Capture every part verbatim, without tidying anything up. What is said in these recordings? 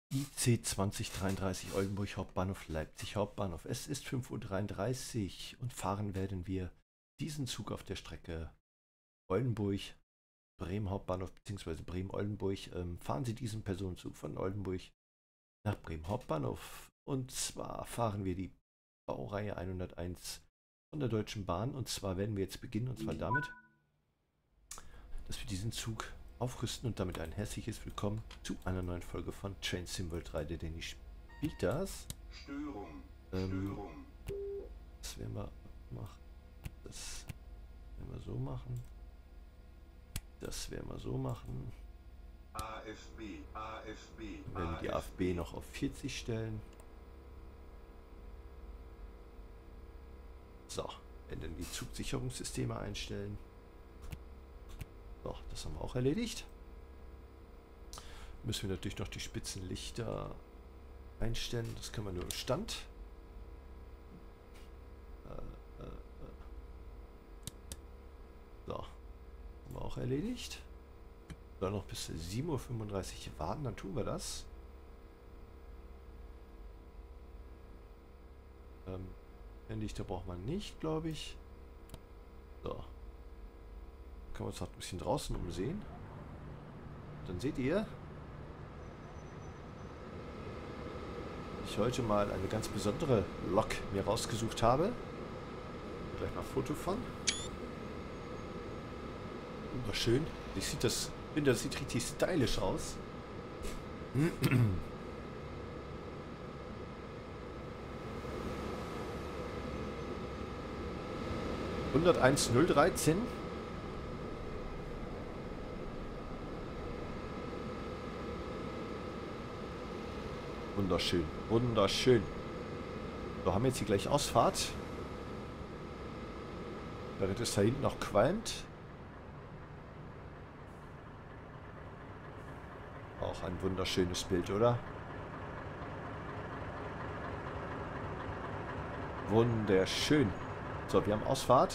I C zwanzig dreiunddreißig Oldenburg Hauptbahnhof Leipzig Hauptbahnhof. Es ist fünf Uhr dreiunddreißig und fahren werden wir diesen Zug auf der Strecke Oldenburg Bremen Hauptbahnhof bzw. Bremen Oldenburg. Ähm, fahren Sie diesen Personenzug von Oldenburg nach Bremen Hauptbahnhof. Und zwar fahren wir die Baureihe hunderteins von der Deutschen Bahn. Und zwar werden wir jetzt beginnen, und zwar damit, dass wir diesen Zug aufrüsten und damit ein herzliches Willkommen zu einer neuen Folge von Train Sim World drei D. Danny spielt das. Störung. Ähm, Störung. das werden wir machen. Das werden wir so machen. Das werden wir so machen. A F B, A F B. Dann werden wir die A F B noch auf vierzig stellen. So, werden dann die Zugsicherungssysteme einstellen. So, das haben wir auch erledigt. Müssen wir natürlich noch die Spitzenlichter einstellen. Das können wir nur im Stand. Äh, äh, äh. So, haben wir auch erledigt. Dann noch bis sieben Uhr fünfunddreißig warten, dann tun wir das. Ähm, Lichter braucht man nicht, glaube ich. So. Können wir uns noch ein bisschen draußen umsehen. Dann seht ihr, ich heute mal eine ganz besondere Lok mir rausgesucht habe. Gleich mal ein Foto von. Wunderschön. Ich sieht das, finde, das sieht richtig stylisch aus. hunderteins null dreizehn. Wunderschön, wunderschön. So, haben wir jetzt hier gleich Ausfahrt. Während es da hinten noch qualmt. Auch ein wunderschönes Bild, oder? Wunderschön. So, wir haben Ausfahrt.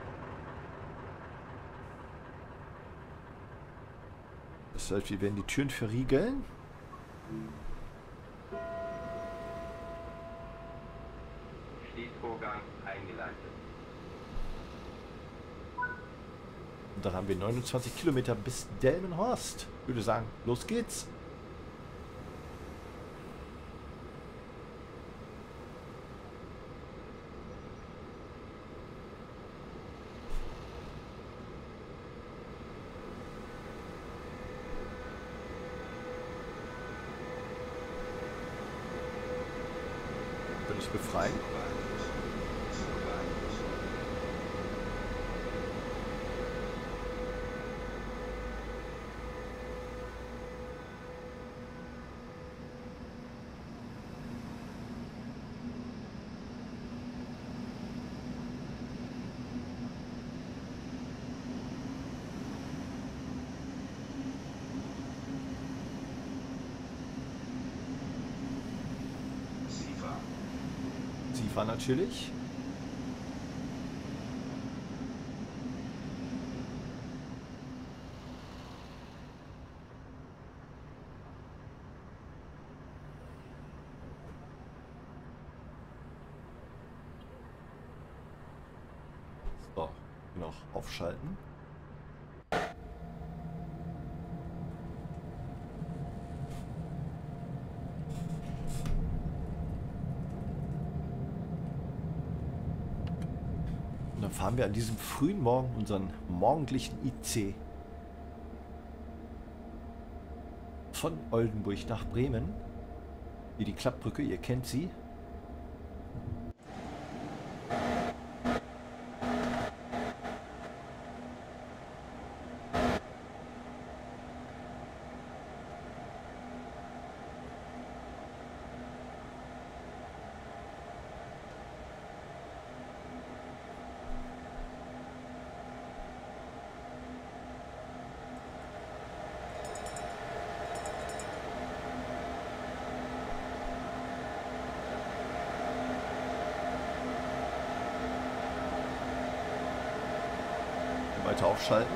Das heißt, wir werden die Türen verriegeln. Schließvorgang eingeleitet. Und dann haben wir neunundzwanzig Kilometer bis Delmenhorst. Ich würde sagen, los geht's. Will ich befreien? SIFA. SIFA natürlich. So, noch aufschalten. Und dann fahren wir an diesem frühen Morgen unseren morgendlichen I C von Oldenburg nach Bremen. Hier die Klappbrücke, ihr kennt sie. Weiter aufschalten.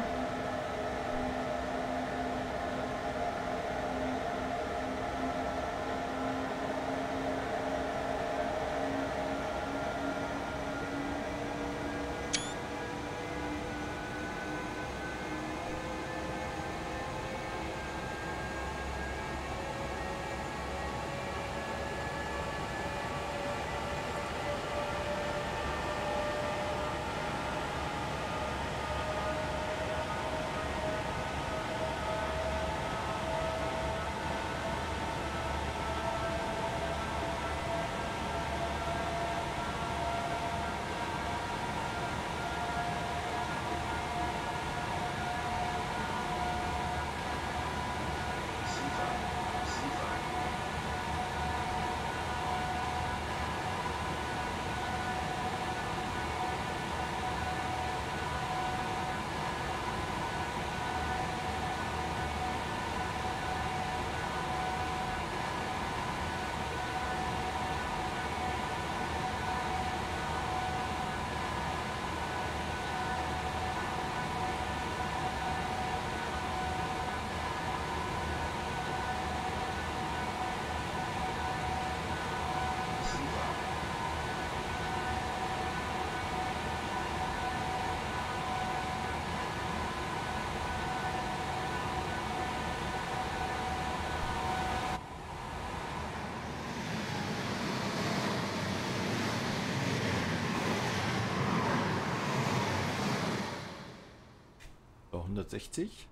hundertsechzig.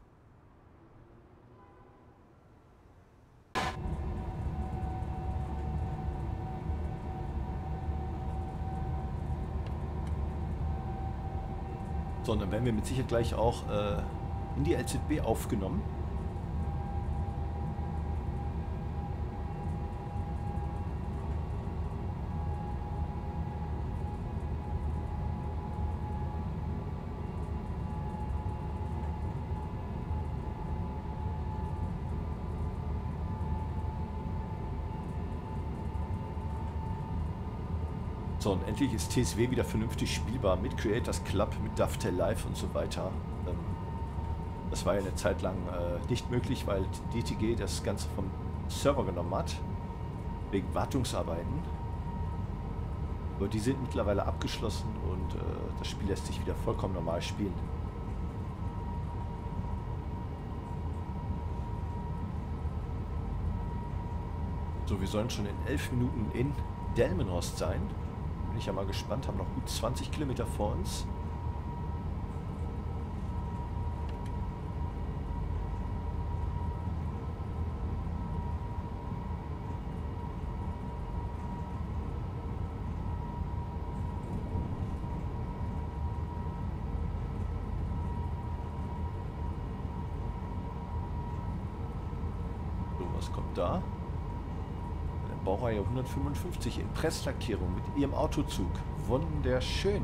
So, und dann werden wir mit Sicherheit gleich auch äh, in die L Z B aufgenommen. So, und endlich ist T S W wieder vernünftig spielbar mit Creators Club, mit Dovetail Live und so weiter. Ähm, das war ja eine Zeit lang äh, nicht möglich, weil D T G das Ganze vom Server genommen hat, wegen Wartungsarbeiten. Aber die sind mittlerweile abgeschlossen und äh, das Spiel lässt sich wieder vollkommen normal spielen. So, wir sollen schon in elf Minuten in Delmenhorst sein. Bin ich ja mal gespannt, haben noch gut zwanzig Kilometer vor uns. So, was kommt da? Baureihe hundertfünfundfünfzig in Presslackierung mit ihrem Autozug. Wunderschön.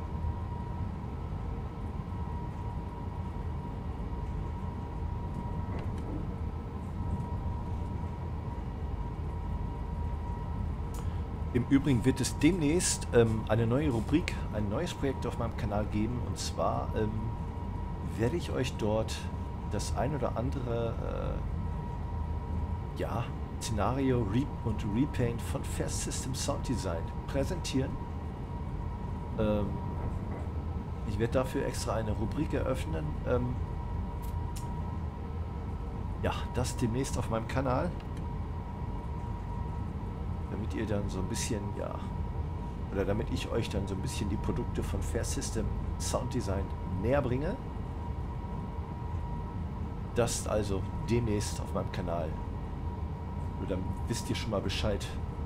Im Übrigen wird es demnächst ähm, eine neue Rubrik, ein neues Projekt auf meinem Kanal geben. Und zwar ähm, werde ich euch dort das ein oder andere äh, ja, Szenario Re und Repaint von Fast System Sound Design präsentieren. Ähm, ich werde dafür extra eine Rubrik eröffnen. Ähm, ja, das demnächst auf meinem Kanal. Damit ihr dann so ein bisschen, ja, oder damit ich euch dann so ein bisschen die Produkte von Fair System Sound Design näher bringe. Das also demnächst auf meinem Kanal. Nur dann wisst ihr schon mal Bescheid.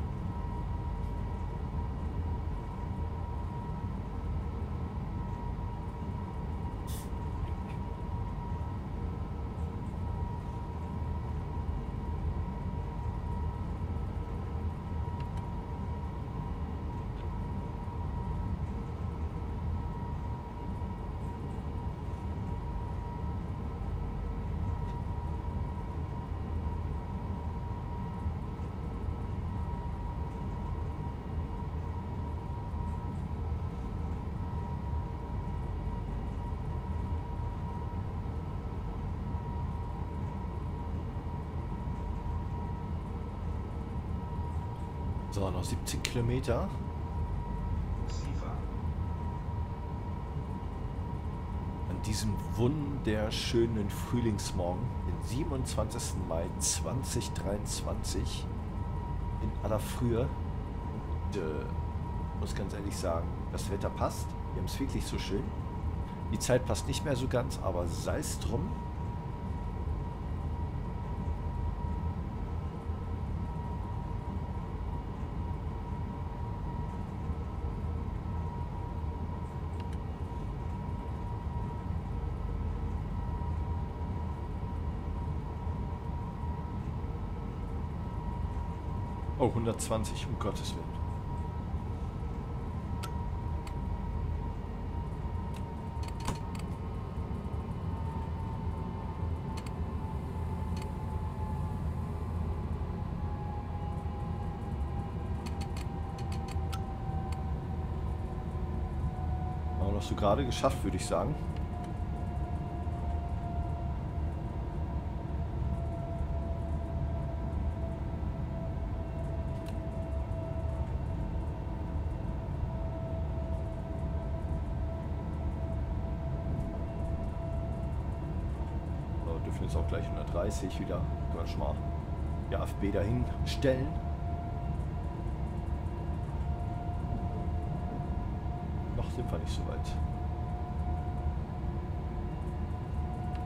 So, noch siebzehn Kilometer. An diesem wunderschönen Frühlingsmorgen, den siebenundzwanzigsten Mai zweitausenddreiundzwanzig, in aller Frühe. Und äh, muss ganz ehrlich sagen, das Wetter passt. Wir haben es wirklich so schön. Die Zeit passt nicht mehr so ganz, aber sei es drum. Oh, hundertzwanzig, um Gottes Willen. Haben wir noch so gerade geschafft, würde ich sagen. Jetzt auch gleich hundertdreißig wieder. Können wir schon mal die A F B dahin stellen. Noch sind wir nicht so weit.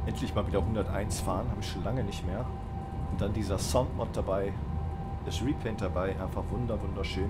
Endlich mal wieder hunderteins fahren, habe ich schon lange nicht mehr. Und dann dieser Soundmod dabei, das Repaint dabei, einfach wunder wunderschön.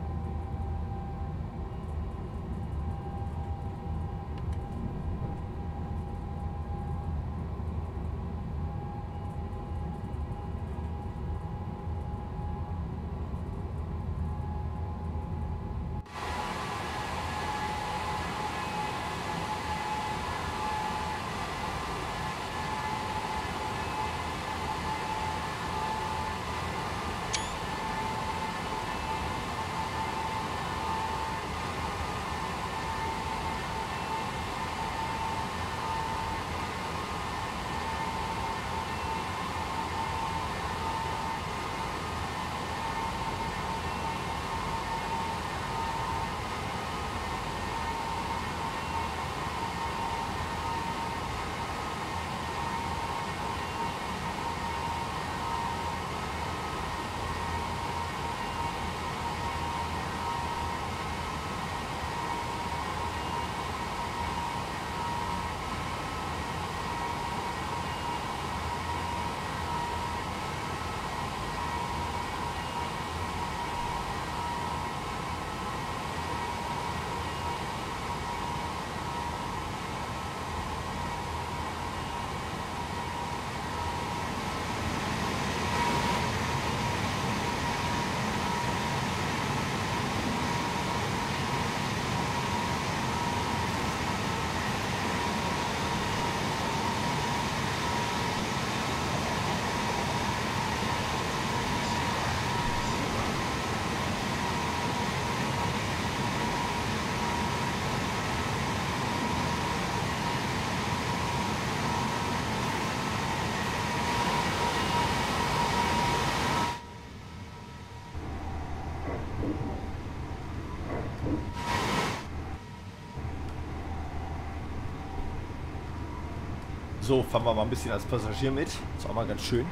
So, fahren wir mal ein bisschen als Passagier mit. Ist auch mal ganz schön.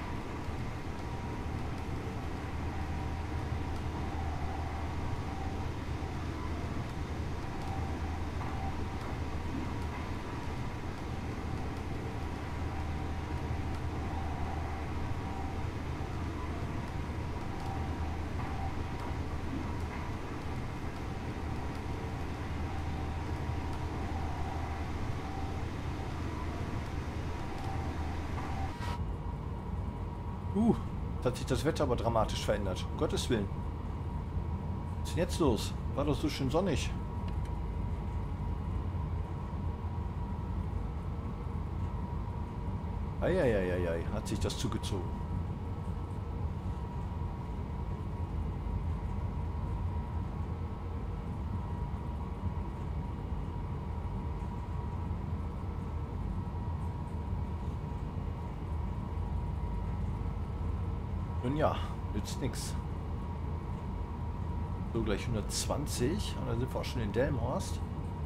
Uh, da hat sich das Wetter aber dramatisch verändert. Um Gottes Willen. Was ist denn jetzt los? War doch so schön sonnig. Eieieiei, hat sich das zugezogen. Nun ja, nützt nix. So, gleich hundertzwanzig und dann sind wir auch schon in Delmenhorst.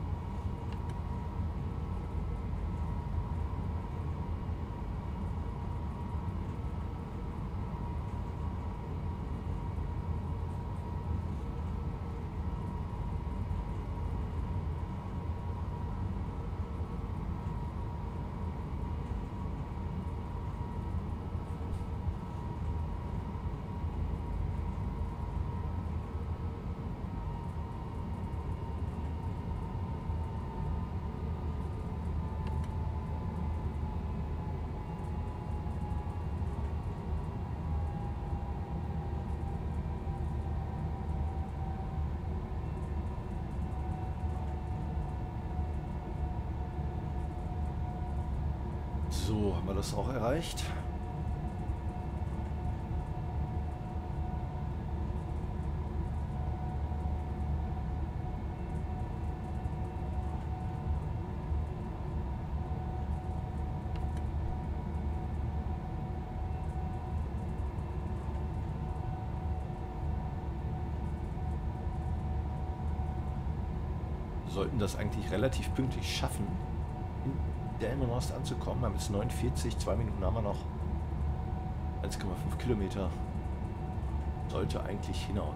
So, haben wir das auch erreicht? Wir sollten das eigentlich relativ pünktlich schaffen, in Delmenhorst anzukommen. Wir haben jetzt neunundvierzig, zwei Minuten haben wir noch. eins Komma fünf Kilometer. Sollte eigentlich hinhauen.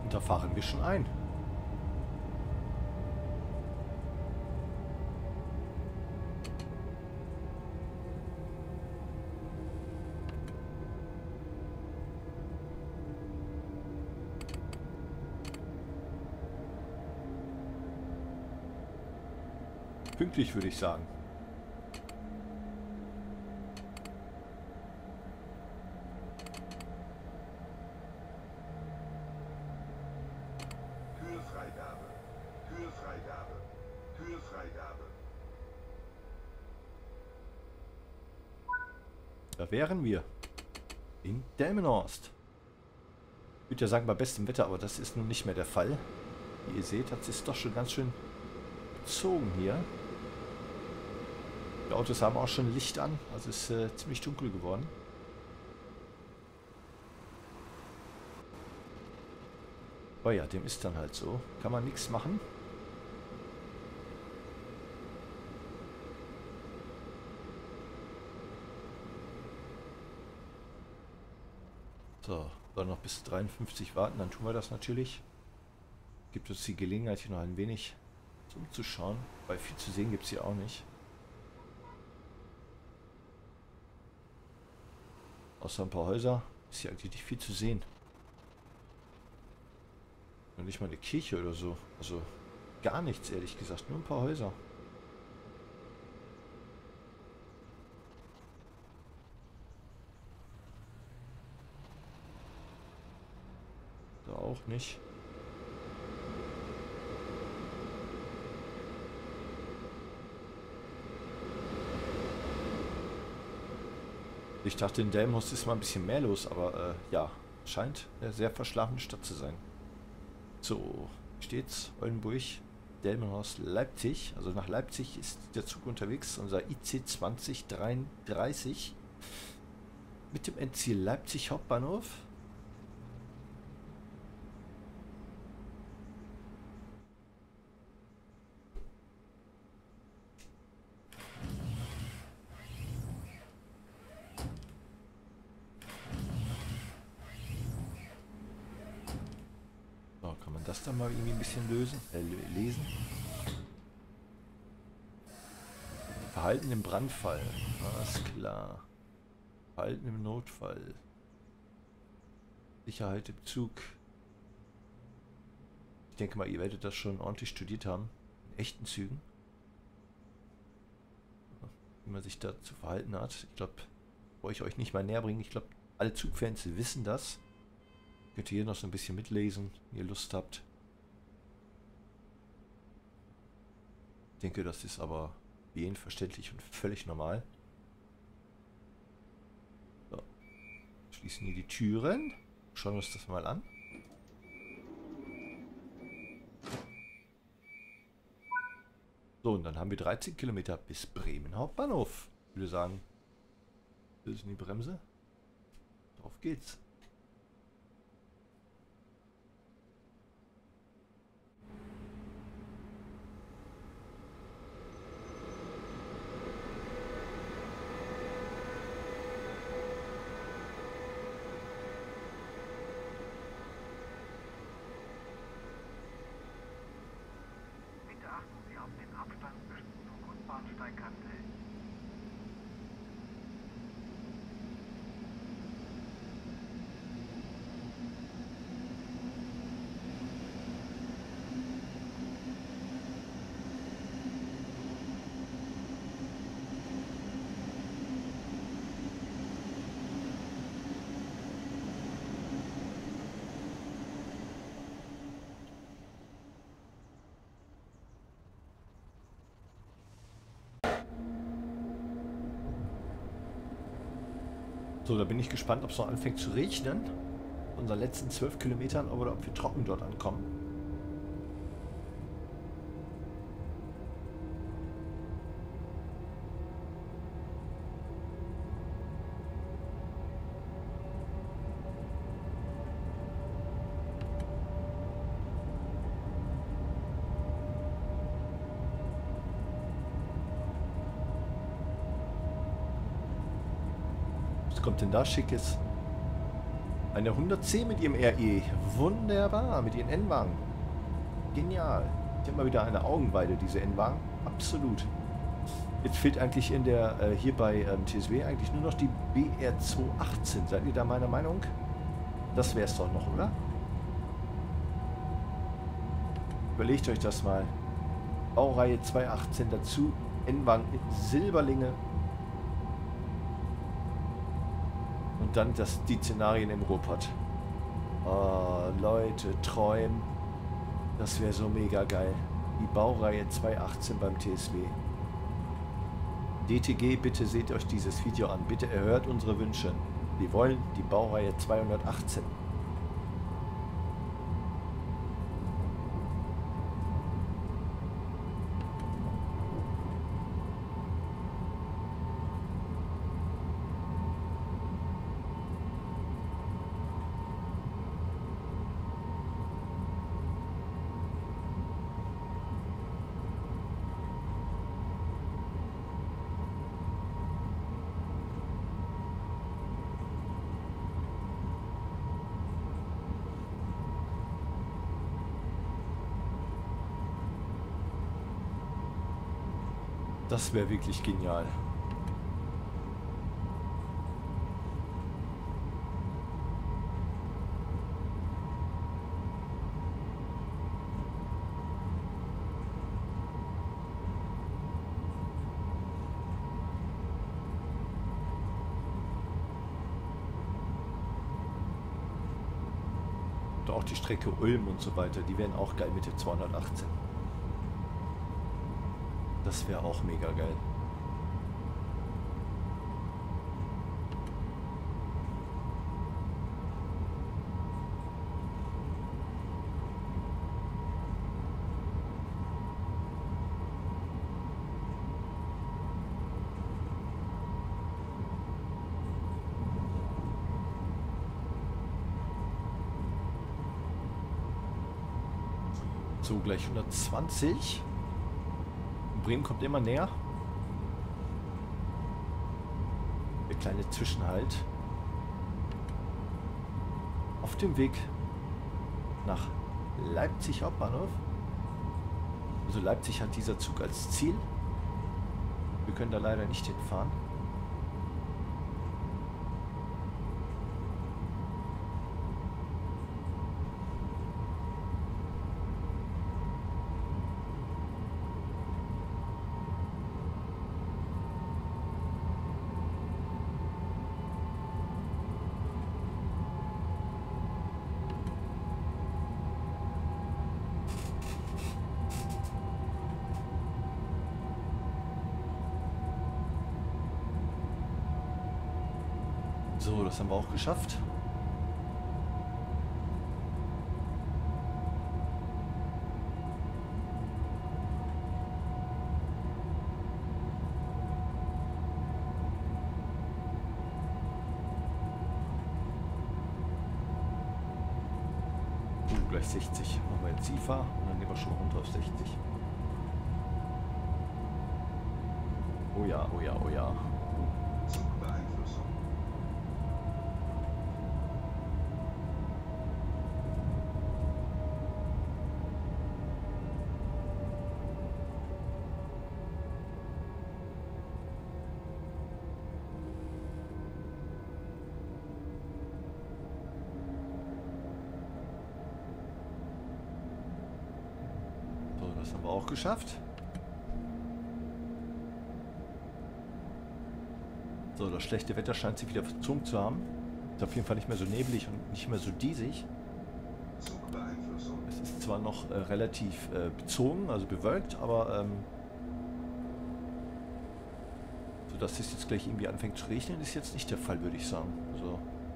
Und da fahren wir schon ein. Pünktlich, würde ich sagen. Kühlfreigabe. Kühlfreigabe. Kühlfreigabe. Da wären wir. In Delmenhorst. Ich würde ja sagen, bei bestem Wetter, aber das ist nun nicht mehr der Fall. Wie ihr seht, das ist doch schon ganz schön bezogen hier. Die Autos haben auch schon Licht an, also ist äh, ziemlich dunkel geworden. Aber ja, dem ist dann halt so. Kann man nichts machen. So, dann noch bis dreiundfünfzig warten, dann tun wir das natürlich. Gibt uns die Gelegenheit, hier noch ein wenig umzuschauen, weil viel zu sehen gibt es hier auch nicht. Außer ein paar Häuser ist hier eigentlich nicht viel zu sehen. Und nicht mal eine Kirche oder so. Also gar nichts, ehrlich gesagt. Nur ein paar Häuser. Da auch nicht. Ich dachte, in Delmenhorst ist mal ein bisschen mehr los, aber äh, ja, scheint eine sehr verschlafene Stadt zu sein. So, steht's, Oldenburg, Delmenhorst, Leipzig. Also nach Leipzig ist der Zug unterwegs, unser I C zwanzig dreiunddreißig mit dem Endziel Leipzig Hauptbahnhof. Das dann mal irgendwie ein bisschen lösen, äh, lesen. Verhalten im Brandfall. Alles klar. Verhalten im Notfall. Sicherheit im Zug. Ich denke mal, ihr werdet das schon ordentlich studiert haben. In echten Zügen. Wie man sich da zu verhalten hat. Ich glaube, wollte ich euch nicht mal näher bringen. Ich glaube, alle Zugfans wissen das. Könnt ihr hier noch so ein bisschen mitlesen, wenn ihr Lust habt. Ich denke, das ist aber für jeden verständlich und völlig normal. So. Schließen hier die Türen. Schauen wir uns das mal an. So, und dann haben wir dreizehn Kilometer bis Bremen Hauptbahnhof. Ich würde sagen, lösen die Bremse. Drauf geht's. So, da bin ich gespannt, ob es noch anfängt zu regnen. Unseren letzten zwölf Kilometern oder ob wir trocken dort ankommen. Was kommt denn da Schickes? Eine hundertzehn mit ihrem R E. Wunderbar, mit ihren N-Wagen. Genial. Ich habe mal wieder eine Augenweide, diese N-Wagen. Absolut. Jetzt fehlt eigentlich in der, äh, hier bei ähm, T S W eigentlich nur noch die B R zweihundertachtzehn. Seid ihr da meiner Meinung? Das wäre es doch noch, oder? Überlegt euch das mal. Baureihe zweihundertachtzehn dazu. N-Wagen in Silberlinge. Und dann das, die Szenarien im Ruhrpott. Oh, Leute, träumen. Das wäre so mega geil. Die Baureihe zweihundertachtzehn beim T S W. D T G, bitte seht euch dieses Video an. Bitte erhört unsere Wünsche. Wir wollen die Baureihe zweihundertachtzehn. Das wäre wirklich genial. Und auch die Strecke Ulm und so weiter, die wären auch geil mit der zweihundertachtzehn. Das wäre auch mega geil. So, gleich hundertzwanzig. Bremen kommt immer näher. Der kleine Zwischenhalt. Auf dem Weg nach Leipzig Hauptbahnhof. Also Leipzig hat dieser Zug als Ziel. Wir können da leider nicht hinfahren. So, das haben wir auch geschafft. Uh, gleich sechzig. Machen wir jetzt I F A und dann gehen wir schon runter auf sechzig. Oh ja, oh ja, oh ja. Zugbeeinflussung. So, das haben wir auch geschafft. So, das schlechte Wetter scheint sich wieder verzogen zu haben. Ist auf jeden Fall nicht mehr so neblig und nicht mehr so diesig. Zugbeeinflussung. Es ist zwar noch äh, relativ äh, bezogen, also bewölkt, aber ähm, so dass es jetzt gleich irgendwie anfängt zu regnen, ist jetzt nicht der Fall, würde ich sagen. Also,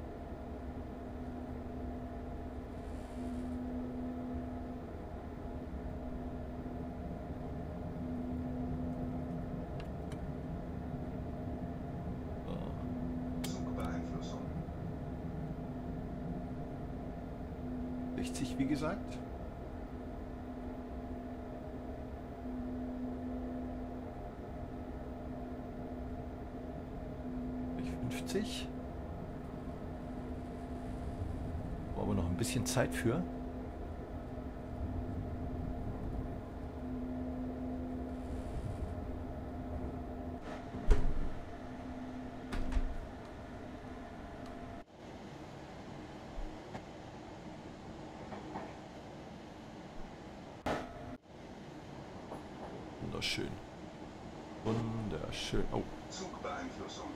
Zugbeeinflussung. sechzig, wie gesagt. fünfzig. wir noch ein bisschen Zeit für. Wunderschön. Wunderschön. Oh. Zugbeeinflussung.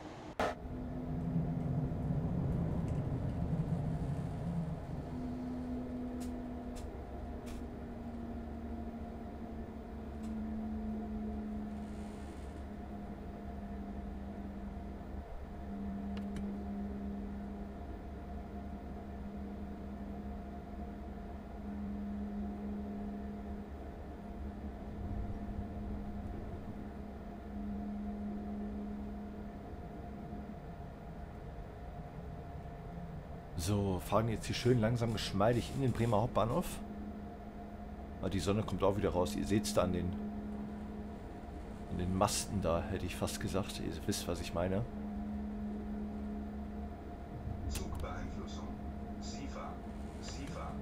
So, fahren jetzt hier schön langsam geschmeidig in den Bremer Hauptbahnhof. Ah, die Sonne kommt auch wieder raus. Ihr seht es da an den, an den Masten da, hätte ich fast gesagt. Ihr wisst, was ich meine. Zugbeeinflussung. SIFA. SIFA.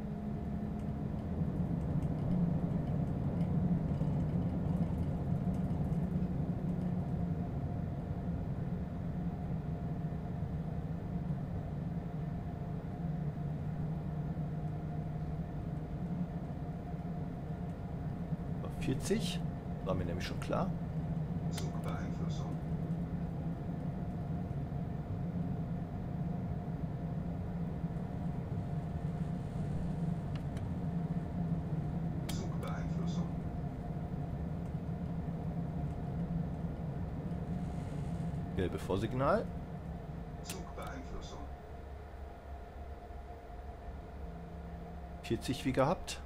vierzig. War mir nämlich schon klar. Zugbeeinflussung. Zugbeeinflussung. Gelbe Vorsignal. Zugbeeinflussung. vierzig wie gehabt.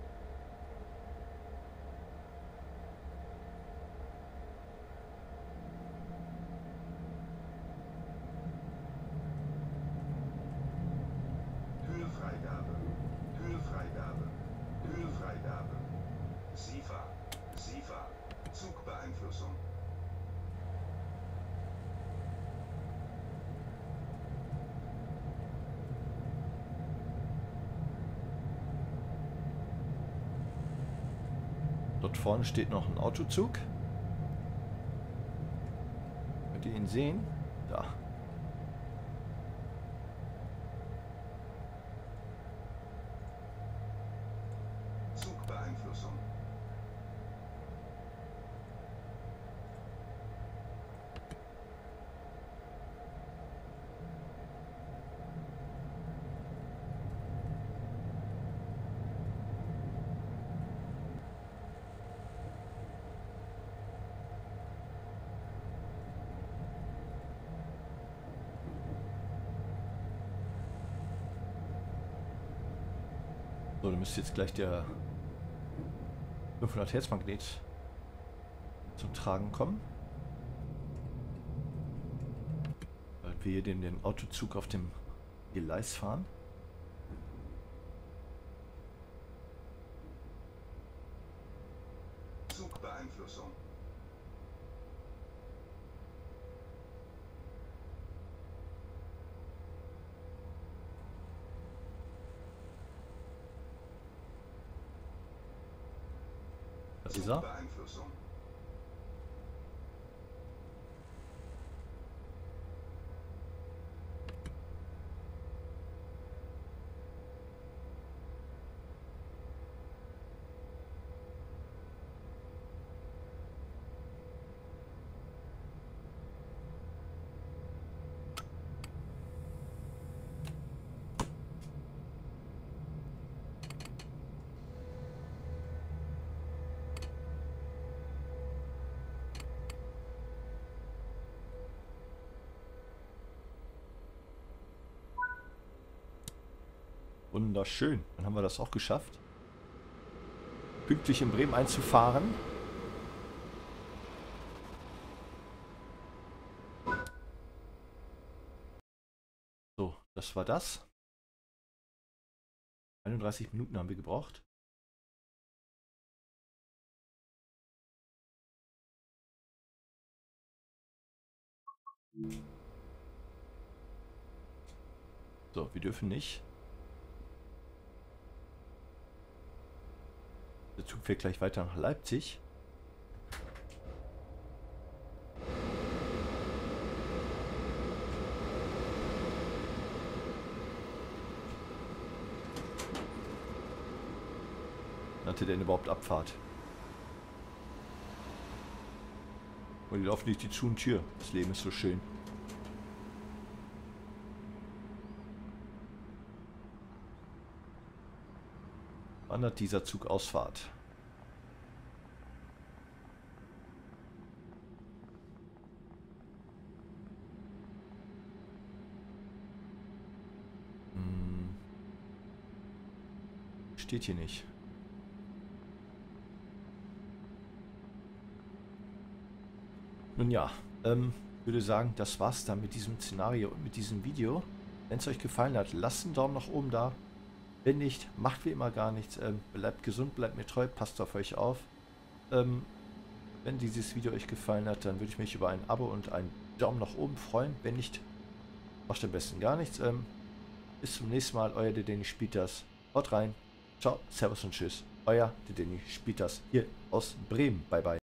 Höhefreigabe. Höhefreigabe. Höhefreigabe. SIFA. SIFA. Zugbeeinflussung. Dort vorne steht noch ein Autozug. Könnt ihr ihn sehen? Da. Zugbeeinflussung. So, dann müsste jetzt gleich der fünfhundert Hertz Magnet zum Tragen kommen. Weil wir hier den, den Autozug auf dem Gleis fahren. Zugbeeinflussung. Da ist er. Zugbeeinflussung. Wunderschön. Dann haben wir das auch geschafft. Pünktlich in Bremen einzufahren. So, das war das. einunddreißig Minuten haben wir gebraucht. So, wir dürfen nicht. Der Zug fährt gleich weiter nach Leipzig. Hatte denn überhaupt Abfahrt? Und die laufen durch die zu und Tür. Das Leben ist so schön. Wann hat dieser Zug Ausfahrt? Hm. Steht hier nicht. Nun ja, ähm, würde sagen, das war's dann mit diesem Szenario und mit diesem Video. Wenn es euch gefallen hat, lasst einen Daumen nach oben da. Wenn nicht, macht wie immer gar nichts. Ähm, bleibt gesund, bleibt mir treu, passt auf euch auf. Ähm, wenn dieses Video euch gefallen hat, dann würde ich mich über ein Abo und einen Daumen nach oben freuen. Wenn nicht, macht am besten gar nichts. Ähm, bis zum nächsten Mal, euer der Danny spielt das. Haut rein. Ciao, Servus und Tschüss. Euer der Danny spielt das hier aus Bremen. Bye bye.